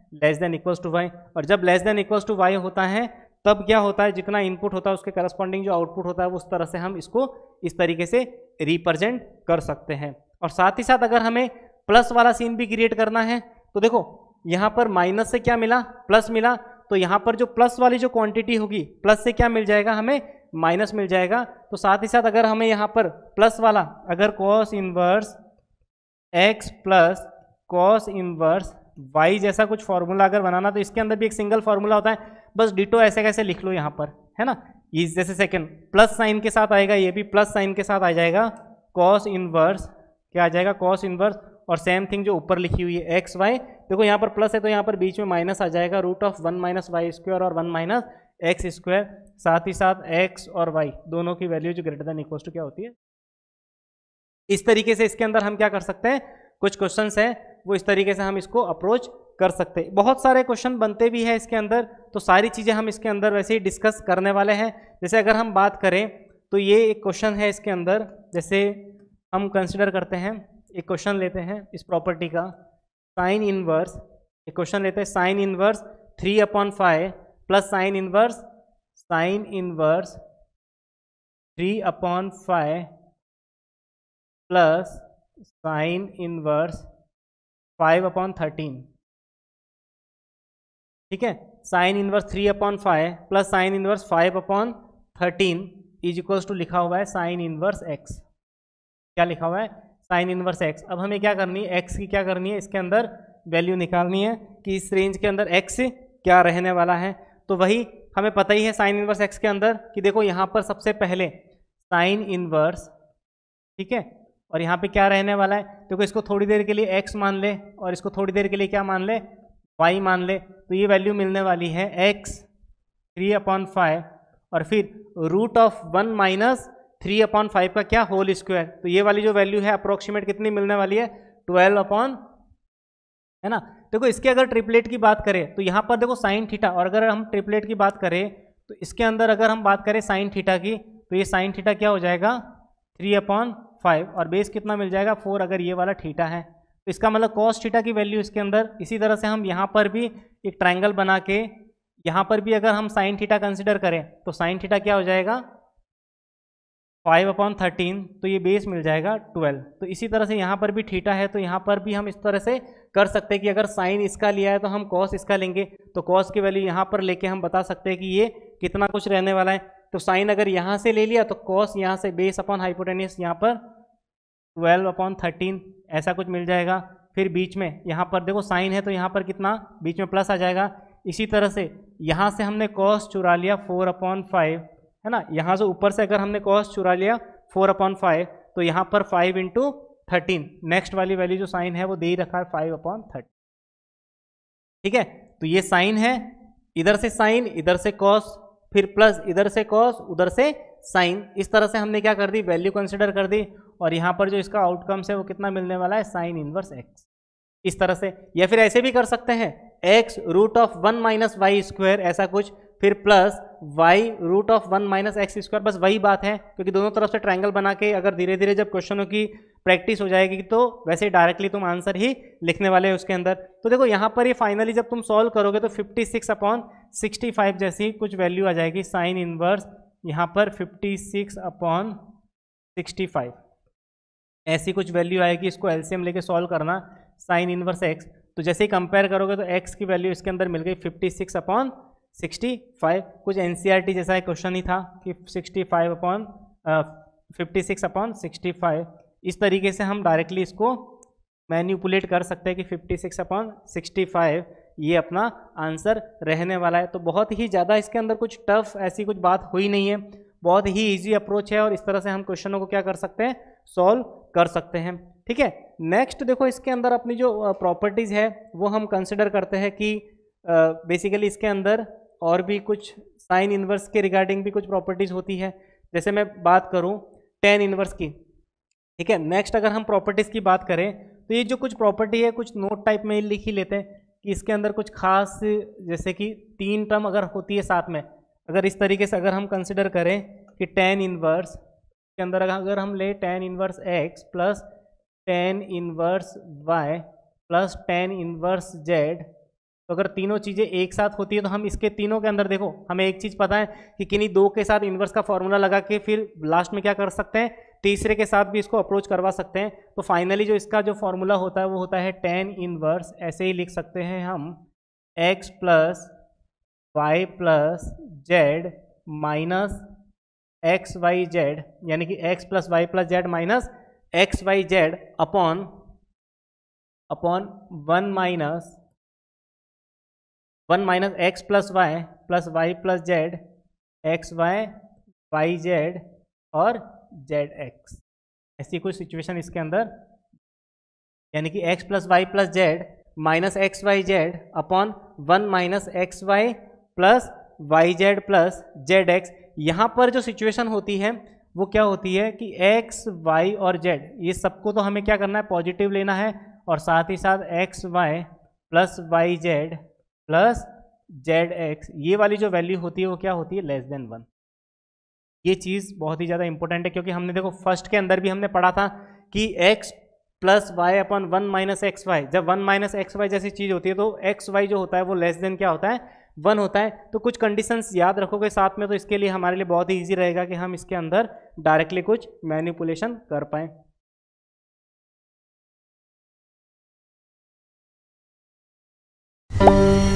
Speaker 1: less than equals to y, और जब less than equals to y होता है तब क्या होता है, जितना इनपुट होता है उसके करस्पॉन्डिंग जो आउटपुट होता है उस तरह से हम इसको इस तरीके से रिप्रेजेंट कर सकते हैं। और साथ ही साथ अगर हमें प्लस वाला सीन भी क्रिएट करना है तो देखो यहाँ पर माइनस से क्या मिला, प्लस मिला, तो यहाँ पर जो प्लस वाली जो क्वांटिटी होगी प्लस से क्या मिल जाएगा, हमें माइनस मिल जाएगा। तो साथ ही साथ अगर हमें यहाँ पर प्लस वाला अगर cos inverse x plus cos inverse y जैसा कुछ फॉर्मूला अगर बनाना, तो इसके अंदर भी एक सिंगल फॉर्मूला होता है, बस डिटो ऐसे कैसे लिख लो यहाँ पर, है ना। ये जैसे सेकंड प्लस साइन के साथ आएगा, ये भी प्लस साइन के साथ आ जाएगा, कॉस इनवर्स क्या आ जाएगा, कॉस इनवर्स, और सेम थिंग जो ऊपर लिखी हुई है एक्स वाई, देखो यहाँ पर प्लस है तो यहाँ पर बीच में माइनस आ जाएगा, root of 1 minus Y square और 1 माइनस एक्स स्क्वायर, साथ ही साथ एक्स और वाई दोनों की वैल्यू जो ग्रेटर देन इक्वल टू क्या होती है। इस तरीके से इसके अंदर हम क्या कर सकते हैं, कुछ क्वेश्चंस हैं वो इस तरीके से हम इसको अप्रोच कर सकते हैं। बहुत सारे क्वेश्चन बनते भी हैं इसके अंदर, तो सारी चीज़ें हम इसके अंदर वैसे ही डिस्कस करने वाले हैं। जैसे अगर हम बात करें तो ये एक क्वेश्चन है इसके अंदर, जैसे हम कंसिडर करते हैं, एक क्वेश्चन लेते हैं इस प्रॉपर्टी का, साइन इनवर्स, एक क्वेश्चन लेते हैं sine inverse 3/5 plus sine inverse 3/5 plus sine inverse 5/13, ठीक है। Sine inverse 3/5 plus sine inverse 5/13 is equals to लिखा हुआ है साइन इनवर्स एक्स, क्या लिखा हुआ है, साइन इनवर्स एक्स। अब हमें क्या करनी है, एक्स की क्या करनी है, इसके अंदर वैल्यू निकालनी है कि इस रेंज के अंदर एक्स क्या रहने वाला है। तो वही हमें पता ही है साइन इनवर्स एक्स के अंदर कि देखो यहाँ पर सबसे पहले साइन इनवर्स, ठीक है, और यहाँ पे क्या रहने वाला है, देखो इसको थोड़ी देर के लिए एक्स मान ले और इसको थोड़ी देर के लिए क्या मान ले, वाई मान ले, तो ये वैल्यू मिलने वाली है एक्स 3/5 और फिर रूट ऑफ 1 माइनस 3/5 का क्या, होल स्क्वायर। तो ये वाली जो वैल्यू है अप्रोक्सीमेट कितनी मिलने वाली है, 12 है ना। देखो इसके अगर ट्रिपलेट की बात करें तो यहाँ पर देखो साइन थीटा, और अगर हम ट्रिपलेट की बात करें तो इसके अंदर अगर हम बात करें साइन थीटा की, तो ये साइन थीटा क्या हो जाएगा 3/5 और बेस कितना मिल जाएगा 4, अगर ये वाला थीटा है तो इसका मतलब कॉस थीटा की वैल्यू इसके अंदर। इसी तरह से हम यहाँ पर भी एक ट्रायंगल बना के यहाँ पर भी अगर हम साइन थीटा कंसिडर करें तो साइन थीटा क्या हो जाएगा 5/13, तो ये बेस मिल जाएगा 12। तो इसी तरह से यहाँ पर भी थीटा है तो यहाँ पर भी हम इस तरह से कर सकते हैं कि अगर साइन इसका लिया है तो हम कॉस इसका लेंगे, तो कॉस की वैल्यू यहाँ पर लेके हम बता सकते हैं कि ये कितना कुछ रहने वाला है। तो साइन अगर यहाँ से ले लिया तो कॉस यहाँ से बेस अपॉन हाइपोटेन्यूस यहाँ पर 12/13 ऐसा कुछ मिल जाएगा। फिर बीच में यहाँ पर देखो साइन है तो यहाँ पर कितना बीच में प्लस आ जाएगा। इसी तरह से यहाँ से हमने कॉस चुरा लिया 4/5, है ना, यहाँ से ऊपर से अगर हमने कॉस चुरा लिया 4/5 तो यहाँ पर 5/13, नेक्स्ट वाली वैल्यू जो साइन है वो दे ही रखा है 5/13, ठीक है। तो ये साइन है, इधर से साइन इधर से कॉस, फिर प्लस इधर से कॉस उधर से साइन, इस तरह से हमने क्या कर दी, वैल्यू कंसिडर कर दी, और यहाँ पर जो इसका आउटकम्स है वो कितना मिलने वाला है, साइन इनवर्स एक्स, इस तरह से। या फिर ऐसे भी कर सकते हैं x root of 1 minus Y square ऐसा कुछ, फिर plus y root of 1 minus x square, बस वही बात है, क्योंकि दोनों तरफ से ट्रायंगल बना के अगर धीरे धीरे जब क्वेश्चनों की प्रैक्टिस हो जाएगी तो वैसे डायरेक्टली तुम आंसर ही लिखने वाले हो उसके अंदर। तो देखो यहाँ पर ये फाइनली जब तुम सॉल्व करोगे तो 56/65 जैसी कुछ वैल्यू आ जाएगी, साइन इनवर्स यहाँ पर 56/65 ऐसी कुछ वैल्यू आएगी। इसको एलसीएम लेके सॉल्व करना, साइन इनवर्स एक्स, तो जैसे ही कंपेयर करोगे तो एक्स की वैल्यू इसके अंदर मिल गई 56/65, कुछ एनसीईआरटी जैसा एक क्वेश्चन ही था कि 56/65, इस तरीके से हम डायरेक्टली इसको मैन्युपुलेट कर सकते हैं कि 56/65 ये अपना आंसर रहने वाला है। तो बहुत ही ज़्यादा इसके अंदर कुछ टफ ऐसी कुछ बात हुई नहीं है, बहुत ही इजी अप्रोच है और इस तरह से हम क्वेश्चनों को क्या कर सकते हैं, सॉल्व कर सकते हैं, ठीक है। नेक्स्ट देखो इसके अंदर अपनी जो प्रॉपर्टीज़ है वो हम कंसिडर करते हैं कि बेसिकली इसके अंदर और भी कुछ साइन इनवर्स के रिगार्डिंग भी कुछ प्रॉपर्टीज़ होती है। जैसे मैं बात करूं टेन इनवर्स की, ठीक है। नेक्स्ट अगर हम प्रॉपर्टीज़ की बात करें तो ये जो कुछ प्रॉपर्टी है कुछ नोट टाइप में लिख ही लेते हैं कि इसके अंदर कुछ खास, जैसे कि 3 टर्म अगर होती है साथ में, अगर इस तरीके से अगर हम कंसिडर करें कि टेन इनवर्स के अंदर अगर हम ले tan inverse x plus tan inverse y plus tan inverse z तो अगर तीनों चीज़ें एक साथ होती है तो हम इसके तीनों के अंदर देखो हमें एक चीज़ पता है कि किन्हीं दो के साथ इन्वर्स का फॉर्मूला लगा के फिर लास्ट में क्या कर सकते हैं, तीसरे के साथ भी इसको अप्रोच करवा सकते हैं। तो फाइनली जो इसका जो फॉर्मूला होता है वो होता है tan इनवर्स, ऐसे ही लिख सकते हैं हम x plus y plus z minus x y z, यानी कि x plus y plus z minus x y z upon one minus x plus y plus z x y y z और z x. ऐसी कोई situation इसके अंदर, यानी कि x plus y plus z minus x y z upon one minus x y plus y z plus z x. यहाँ पर जो सिचुएशन होती है वो क्या होती है कि x, y और z ये सबको तो हमें क्या करना है, पॉजिटिव लेना है, और साथ ही साथ x, y plus y z plus z x, ये वाली जो वैल्यू होती है वो क्या होती है, लेस देन 1। ये चीज़ बहुत ही ज़्यादा इंपॉर्टेंट है, क्योंकि हमने देखो फर्स्ट के अंदर भी हमने पढ़ा था कि x plus y upon one minus x y, जब वन माइनस एक्स वाई जैसी चीज़ होती है तो एक्स वाई जो होता है वो लेस देन क्या होता है, 1 होता है। तो कुछ कंडीशंस याद रखोगे साथ में, तो इसके लिए हमारे लिए बहुत ही ईजी रहेगा कि हम इसके अंदर डायरेक्टली कुछ मैनिपुलेशन कर पाएँ।